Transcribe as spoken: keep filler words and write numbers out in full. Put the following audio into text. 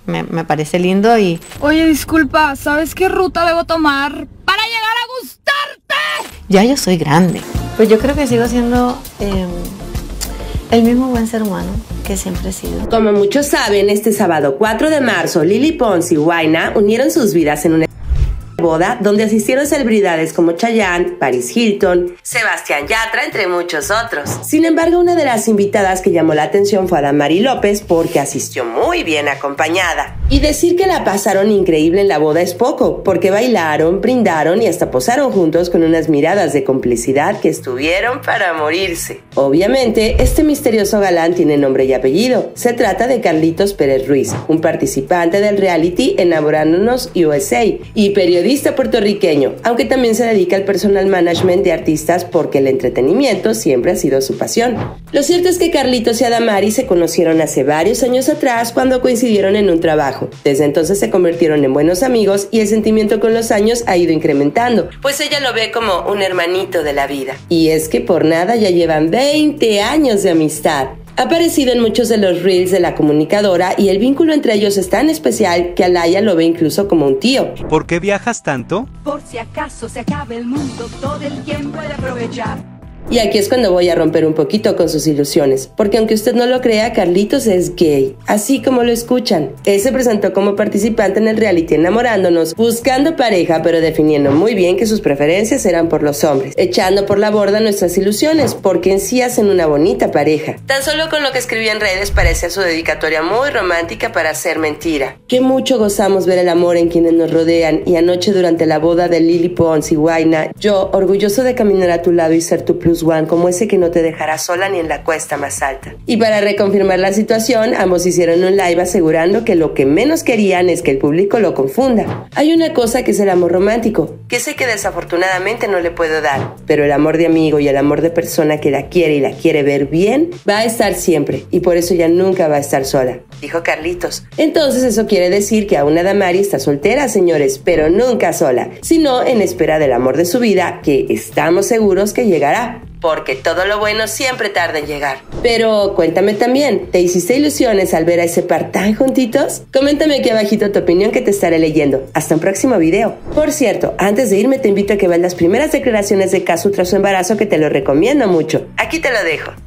me, me parece lindo y... Oye, disculpa, ¿sabes qué ruta debo tomar para llegar a gustarte? Ya yo soy grande. Pues yo creo que sigo siendo eh, el mismo buen ser humano que siempre he sido. Como muchos saben, este sábado cuatro de marzo, Lily Pons y Huayna unieron sus vidas en una boda donde asistieron celebridades como Chayanne, Paris Hilton, Sebastián Yatra, entre muchos otros. Sin embargo, una de las invitadas que llamó la atención fue Adamari López porque asistió muy bien acompañada. Y decir que la pasaron increíble en la boda es poco, porque bailaron, brindaron y hasta posaron juntos con unas miradas de complicidad que estuvieron para morirse. Obviamente, este misterioso galán tiene nombre y apellido. Se trata de Carlitos Pérez Ruiz, un participante del reality Enamorándonos U S A y periodista puertorriqueño, aunque también se dedica al personal management de artistas porque el entretenimiento siempre ha sido su pasión. Lo cierto es que Carlitos y Adamari se conocieron hace varios años atrás cuando coincidieron en un trabajo. Desde entonces se convirtieron en buenos amigos y el sentimiento con los años ha ido incrementando, pues ella lo ve como un hermanito de la vida. Y es que por nada ya llevan veinte años de amistad. Ha aparecido en muchos de los reels de la comunicadora y el vínculo entre ellos es tan especial que Alaya lo ve incluso como un tío. ¿Por qué viajas tanto? Por si acaso se acabe el mundo, todo el tiempo he de aprovechar. Y aquí es cuando voy a romper un poquito con sus ilusiones, porque aunque usted no lo crea, Carlitos es gay, así como lo escuchan. Él se presentó como participante en el reality Enamorándonos, buscando pareja, pero definiendo muy bien que sus preferencias eran por los hombres, echando por la borda nuestras ilusiones, porque en sí hacen una bonita pareja. Tan solo con lo que escribía en redes parecía su dedicatoria muy romántica para ser mentira. Qué mucho gozamos ver el amor en quienes nos rodean, y anoche durante la boda de Lily Pons y Huayna, yo, orgulloso de caminar a tu lado y ser tu plus one, como ese que no te dejará sola ni en la cuesta más alta. Y para reconfirmar la situación, ambos hicieron un live asegurando que lo que menos querían es que el público lo confunda. Hay una cosa que es el amor romántico, que sé que desafortunadamente no le puedo dar, pero el amor de amigo y el amor de persona que la quiere y la quiere ver bien, va a estar siempre, y por eso ella nunca va a estar sola, dijo Carlitos. Entonces eso quiere decir que aún Adamari está soltera, señores, pero nunca sola, sino en espera del amor de su vida, que estamos seguros que llegará. Porque todo lo bueno siempre tarda en llegar. Pero cuéntame también, ¿te hiciste ilusiones al ver a ese par tan juntitos? Coméntame aquí abajito tu opinión que te estaré leyendo. Hasta un próximo video. Por cierto, antes de irme te invito a que veas las primeras declaraciones de Kazu tras su embarazo que te lo recomiendo mucho. Aquí te lo dejo.